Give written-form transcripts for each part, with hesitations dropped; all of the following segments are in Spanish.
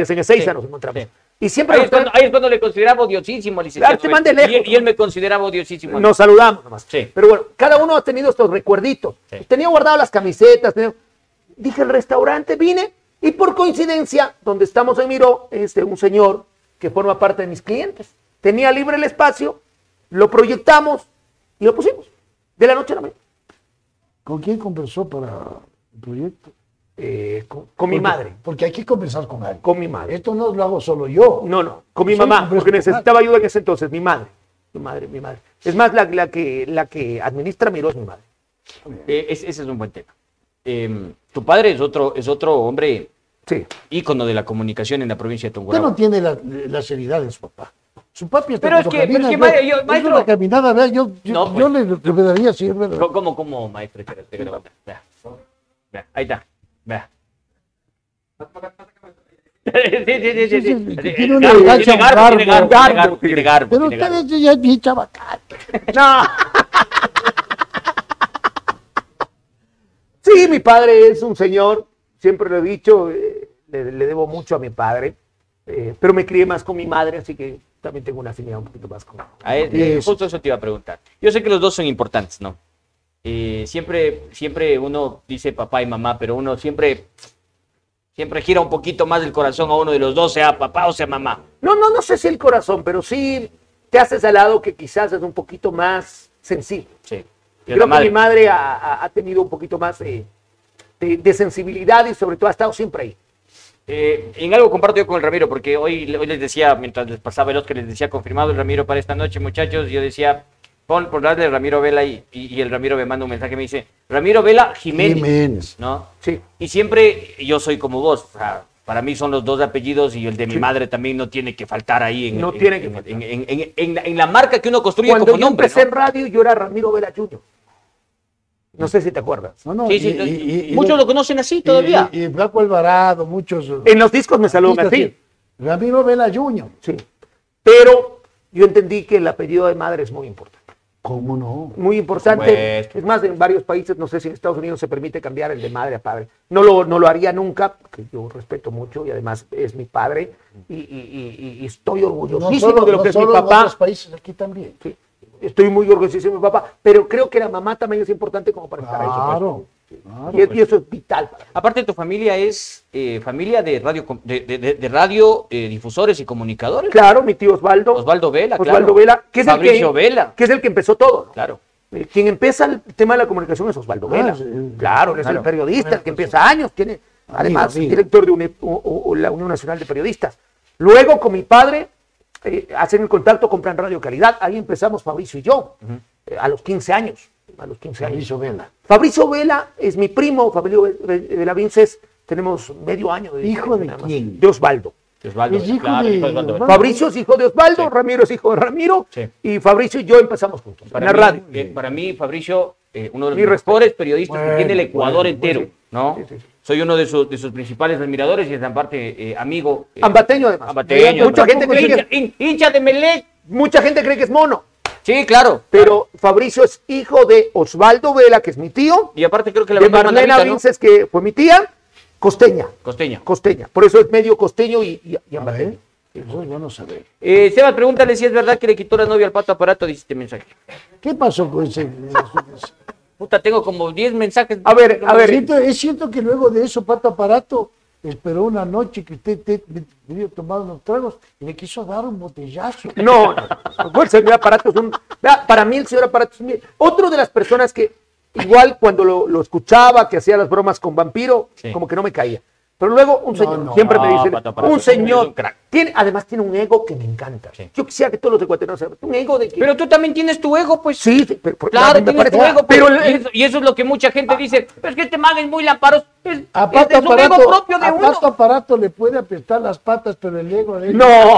en Ezeiza Sí, nos encontramos. sí. Y siempre Ahí es cuando le consideraba odiosísimo, licenciado. Te mande lejos. Y él me consideraba odiosísimo. nos saludamos nomás. Sí. Pero bueno, cada uno ha tenido estos recuerditos. Sí. Tenía guardado las camisetas. Dije, el restaurante, vine y por coincidencia, donde estamos en Miró, un señor que forma parte de mis clientes. Tenía libre el espacio, lo proyectamos y lo pusimos. De la noche a la mañana. ¿Con quién conversó para el proyecto? Con mi madre. Porque hay que conversar con alguien. Con mi madre. Esto no lo hago solo yo. No, con mi Soy mamá, un porque responsable. necesitaba ayuda en ese entonces, mi madre. Es más, la que administra Miró es mi madre. Ese es un buen tema. Tu padre es otro hombre Sí. ícono de la comunicación en la provincia de Usted no Tungurahua. tiene la seriedad de su papá. Su papi está Pero es que, maestro... la caminada, vea, yo No, yo le daría si es verdad. ¿Cómo, maestro? Espérate, vea. Vea, ahí está. Vea. Sí. Tiene una elegancia, un garbo. Tiene garbo. Pero usted ya es bien chabacán. No. Sí, mi padre es un señor, siempre lo he dicho, le debo mucho a mi padre, pero me crié más con mi madre, así que también tengo una afinidad un poquito más con Justo eso te iba a preguntar. Yo sé que los dos son importantes, ¿no? Siempre uno dice papá y mamá, pero uno siempre gira un poquito más el corazón a uno de los dos, sea papá o sea mamá. No sé si el corazón, pero sí te haces al lado que quizás es un poquito más sensible. Sí. Creo que mi madre ha tenido un poquito más de sensibilidad y sobre todo ha estado siempre ahí. En algo comparto yo con el Ramiro, porque hoy les decía, mientras les pasaba el Oscar, les decía, confirmado el Ramiro para esta noche, muchachos. Yo decía, por darle el Ramiro Vela y el Ramiro me manda un mensaje, me dice, Ramiro Vela Jiménez, ¿no? Sí. Y siempre yo soy como vos, o sea, para mí son los dos apellidos y el de mi madre también no tiene que faltar ahí en la marca que uno construye Cuando como yo nombre, empecé ¿no? en radio, yo era Ramiro Vela Jr. No sé si te acuerdas. No, Sí, muchos lo conocen así todavía. Y Blanco Alvarado, muchos. En los discos me saludan así. Sí. Ramiro Vela Jr. Sí. Pero yo entendí que el apellido de madre es muy importante. ¿Cómo no? Muy importante. Supuesto. Es más, en varios países, no sé si en Estados Unidos se permite cambiar el de madre a padre. No lo haría nunca, porque yo respeto mucho y además es mi padre. Y estoy orgullosísimo de lo que es mi En papá. otros países, aquí también. Sí. Estoy muy orgullosísimo de mi papá. Pero creo que la mamá también es importante como para estar ahí. Claro. Y eso es vital para mí. Aparte, tu familia es familia de radio difusores y comunicadores. Claro, mi tío Osvaldo. Osvaldo Vela, Osvaldo claro. Vela, que es Fabricio Vela. que es el que empezó todo, ¿no? Claro. Quien empieza el tema de la comunicación es Osvaldo Vela. Sí. Claro, él es el Claro. periodista, el que empieza años, tiene además amigo. director de la Unión Nacional de Periodistas. Luego con mi padre hacen el contacto con Plan Radio Calidad, ahí empezamos Fabricio y yo, a los 15 años. Fabricio Vela. Fabricio Vela es mi primo, Fabricio Vela Vinces, tenemos medio año de ¿Hijo de nada más. quién? De Osvaldo. Osvaldo Es Vela, hijo claro, de hijo de Osvaldo Vela. Osvaldo. Fabricio es hijo de Osvaldo, Sí. Ramiro es hijo de Ramiro, Sí. y Fabricio y yo empezamos juntos en la radio. Para mí, Fabricio, uno de Mi los respeto. mejores periodistas que Bueno, tiene el Ecuador bueno, entero, sí. ¿no? Sí, sí. Soy uno de sus principales admiradores y es en parte amigo. Ambateño además. Ambateño. Mucha gente cree que hincha de Melec. mucha gente cree que es mono, Sí, claro. pero Fabricio es hijo de Osvaldo Vela, que es mi tío, Y aparte creo que la de verdad Marlena Manavita, ¿no? Vinces, que fue mi tía, costeña. Costeña. Por eso es medio costeño y A ambateño. ver, eso es bueno saber. Sebas, pregúntale si es verdad que le quitó la novia al Pato Aparato, dice este mensaje. ¿Qué pasó con ese? Puta, tengo como 10 mensajes. A ver. Es cierto que luego de eso, Pato Aparato esperó una noche que usted debió tomar unos tragos y le quiso dar un botellazo. No, el señor Aparato es para mí el señor Aparato es otro de las personas que igual cuando lo escuchaba, que hacía las bromas con Vampiro, Sí. como que no me caía. Pero luego un señor, no. siempre me No, dicen, Pato Aparato un es un señor, crack. además tiene un ego que me encanta. Sí. Yo quisiera que todos los ecuatorianos sepan, un ego de que... Pero tú también tienes tu ego, pues. sí, pero, a Claro, mí me tienes tu parece- ego, pues, pero y eso es lo que mucha gente dice. Pero es que este man es muy lamparoso. Es un Pato ego propio de a uno. Pato Aparato le puede apestar las patas, pero el ego de él no,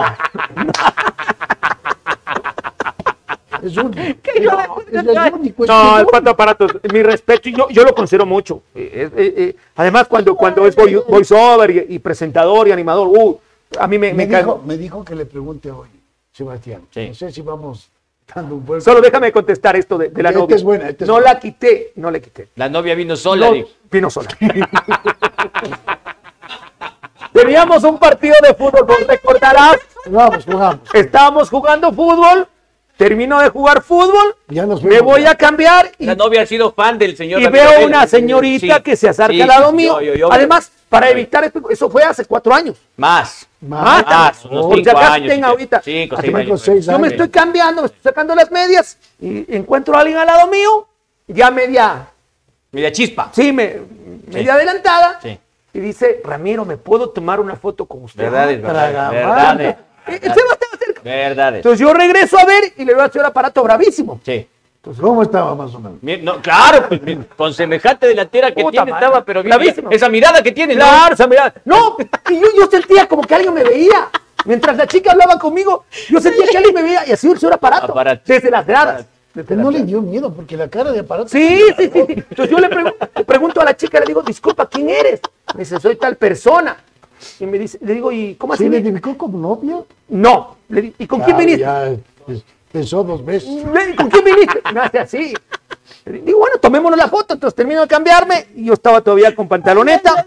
es único. ¿Qué hijo de Es puta? el único. es no, el el Pato Aparato, mi respeto, y yo lo considero mucho. Además, cuando es voiceover y presentador y animador, a mí me cae. Me dijo que le pregunte hoy, Sebastián. Sí. No sé si vamos dando un buen. Solo déjame contestar esto de la Esta novia. es buena, esta es no buena. la quité, no le quité. La novia vino sola, No, dijo. vino sola. Teníamos un partido de fútbol, vos recordarás. Jugamos. Estábamos jugando fútbol, termino de jugar fútbol, Ya nos me fuimos, voy ya. a cambiar y, La novia ha sido fan del señor y Ramiro veo Vela. una señorita Sí, que se acerca sí, al lado sí, mío. yo- Además, para evitar esto, eso fue hace 4 años. Más. Más. Unos Por si 5 acaso años. tenga ahorita. 5, Hace 6 cinco, años. 6 Yo me estoy cambiando, me estoy sacando las medias y encuentro a alguien al lado mío, ya media, Media chispa. media adelantada. Sí. Y dice, Ramiro, ¿me puedo tomar una foto con usted? Verdades, traga verdades. El Seba estaba cerca. Verdades. Entonces yo regreso a ver y le veo al señor Aparato bravísimo. Sí. ¿Cómo estaba más o menos? No, claro, pues, con semejante delantera que Puta tiene madre. estaba, pero bien, Bravísimo. esa mirada que tiene, ¿no? Claro, esa mirada. No, y yo sentía como que alguien me veía. Mientras la chica hablaba conmigo, yo sentía que alguien me veía y así el señor Aparato. Desde las gradas. Desde No las le gradas. dio miedo porque la cara de Aparato. Sí. Entonces yo le pregunto a la chica, le digo, disculpa, ¿quién eres? Me dice, soy tal persona. Y me dice, le digo, ¿y cómo ¿Se así? identificó como novia? No. Le digo, ¿y con quién viniste? Ya pensó 2 veces. Le digo, ¿con quién viniste? Me hace así. Le digo, bueno, tomémonos la foto. Entonces termino de cambiarme y yo estaba todavía con pantaloneta.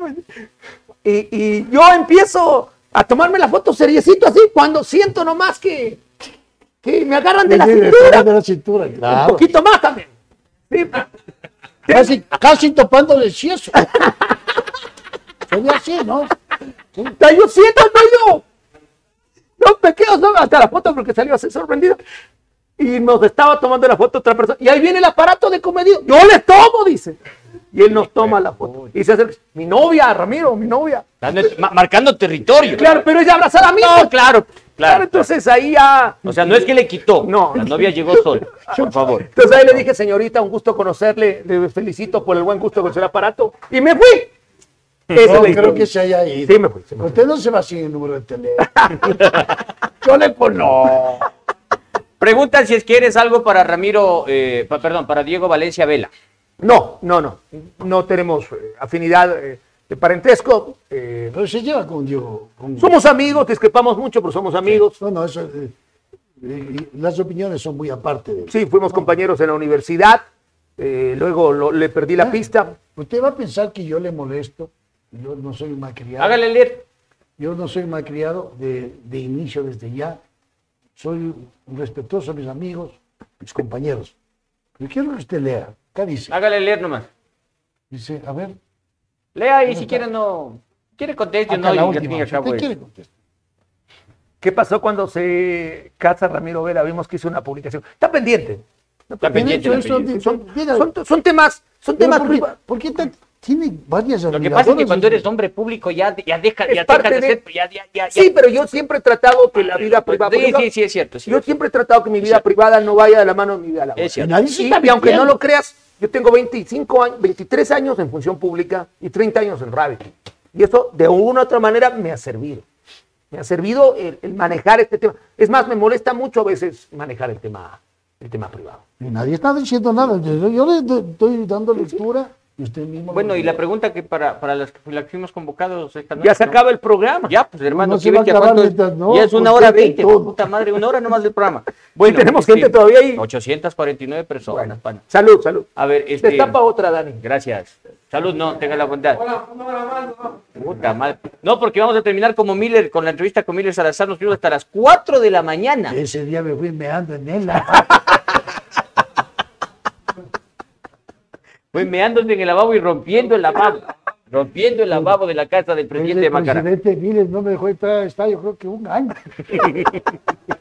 Y yo empiezo a tomarme la foto seriecito así cuando siento nomás que me agarran de la cintura. De la cintura, Un claro. poquito más también. Sí. Casi topándole el cieso. Se ve así, ¿no? Yo siento el medio. No me quedo solo hasta la foto porque salió así sorprendido. Y nos estaba tomando la foto otra persona. Y ahí viene el aparato de comedido. Yo le tomo, dice. Y él nos toma la foto. Y se acerca. Mi novia, Ramiro, mi novia. Marcando territorio. Claro, pero ella abrazada a mí. No, claro. Entonces ahí ya. O sea, no es que le quitó. No. La novia llegó sola. Por favor. Entonces ahí le dije, señorita, un gusto conocerle. Le felicito por el buen gusto con su aparato. Y me fui. Esa No es la creo historia. que se haya ido. Sí, me fui. Sí, me fui. Usted no se va sin el número de teléfono. Yo le conozco. Preguntan si es que eres algo para Ramiro, para Diego Valencia Vela. No. No tenemos afinidad de parentesco. Pero se lleva con Diego. Somos amigos, discrepamos mucho, pero somos amigos. No, eso. Las opiniones son muy aparte de. Sí, fuimos compañeros en la universidad. Luego le perdí la pista. Usted va a pensar que yo le molesto. Yo no soy un malcriado. Hágale leer. Yo no soy un malcriado de inicio desde ya. Soy un respetuoso a mis amigos, mis compañeros. Yo quiero que usted lea. Acá dice. Hágale leer nomás. Dice, a ver. Lea y si quiere no. Quiere conteste o Acá no. la Y al fin última. y al Si cabo usted es- quiere contestar. ¿Qué pasó cuando se casa Ramiro Vela? Vimos que hizo una publicación. Está pendiente. Está pendiente. Bien la hecho, pendiente. Son temas Pero privados. ¿por qué tiene varias Lo que pasa es que admiradoras? cuando eres hombre público ya deja Es de parte ser. de- Ya. Sí, pero yo siempre he tratado que la vida privada. Sí, por ejemplo, sí, es cierto. Sí, Yo siempre he tratado que mi vida privada no vaya de la mano de mi vida laboral. Es cierto. Nadie se Y, está y aunque no mintiendo. lo creas, yo tengo 25 años, 23 años en función pública y 30 años en radio. Y eso de una u otra manera me ha servido. Me ha servido el manejar este tema. Es más, me molesta mucho a veces manejar el tema privado. Y nadie está diciendo nada. Yo le estoy dando lectura y usted mismo. Bueno, lo y la dice. pregunta que para las que fuimos convocados esta noche. Ya se ¿no? acaba el programa. Ya, pues hermano, No se ¿qué va a ves que acabar cuánto es? mientras no Ya es 1 hora 20, todo. puta madre, 1 hora nomás del programa. Bueno, tenemos gente todavía ahí. 849 personas, Bueno, pana. salud, salud. A ver, Destapa otra, Dani. Gracias. Salud, no, tenga la bondad. Puta madre. No, porque vamos a terminar como Miller, con la entrevista con Miller Salazar, nos fuimos hasta las 4 de la mañana. Ese día me fui meando en él. Fue meándose en el lavabo y rompiendo el lavabo. Rompiendo el lavabo de la casa del presidente de El Macará. presidente Miles no me dejó entrar al estadio, creo que 1 año.